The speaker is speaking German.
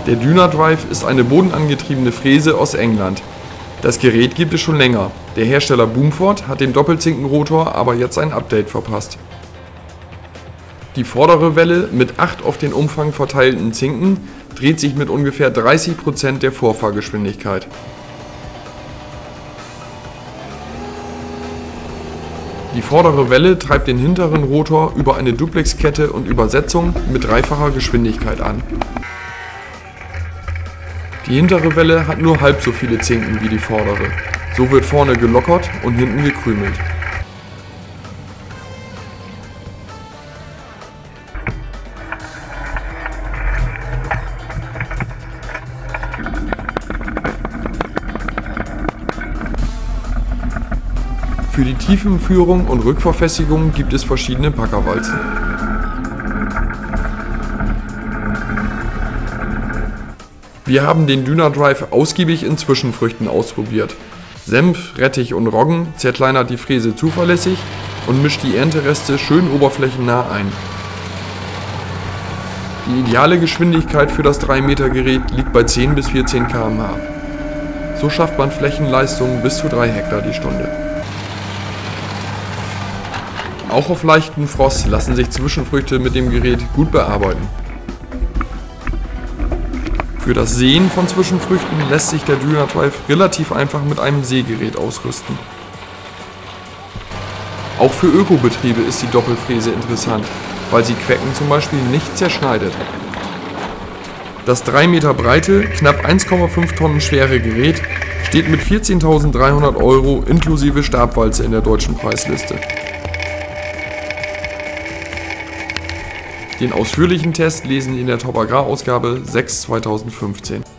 Der Dynadrive ist eine bodenangetriebene Fräse aus England. Das Gerät gibt es schon länger. Der Hersteller Boomford hat dem Doppelzinkenrotor aber jetzt ein Update verpasst. Die vordere Welle mit 8 auf den Umfang verteilten Zinken dreht sich mit ungefähr 30% der Vorfahrgeschwindigkeit. Die vordere Welle treibt den hinteren Rotor über eine Duplexkette und Übersetzung mit dreifacher Geschwindigkeit an. Die hintere Welle hat nur halb so viele Zinken wie die vordere. So wird vorne gelockert und hinten gekrümelt. Für die Tiefenführung und Rückverfestigung gibt es verschiedene Packerwalzen. Wir haben den Dynadrive ausgiebig in Zwischenfrüchten ausprobiert. Senf, Rettich und Roggen zerkleinert die Fräse zuverlässig und mischt die Erntereste schön oberflächennah ein. Die ideale Geschwindigkeit für das 3 Meter Gerät liegt bei 10 bis 14 km/h. So schafft man Flächenleistungen bis zu 3 Hektar die Stunde. Auch auf leichten Frost lassen sich Zwischenfrüchte mit dem Gerät gut bearbeiten. Für das Säen von Zwischenfrüchten lässt sich der Dynadrive relativ einfach mit einem Sägerät ausrüsten. Auch für Ökobetriebe ist die Doppelfräse interessant, weil sie Quecken zum Beispiel nicht zerschneidet. Das 3 Meter breite, knapp 1,5 Tonnen schwere Gerät steht mit 14.300 € inklusive Stabwalze in der deutschen Preisliste. Den ausführlichen Test lesen Sie in der Top Agrar Ausgabe 6/2015.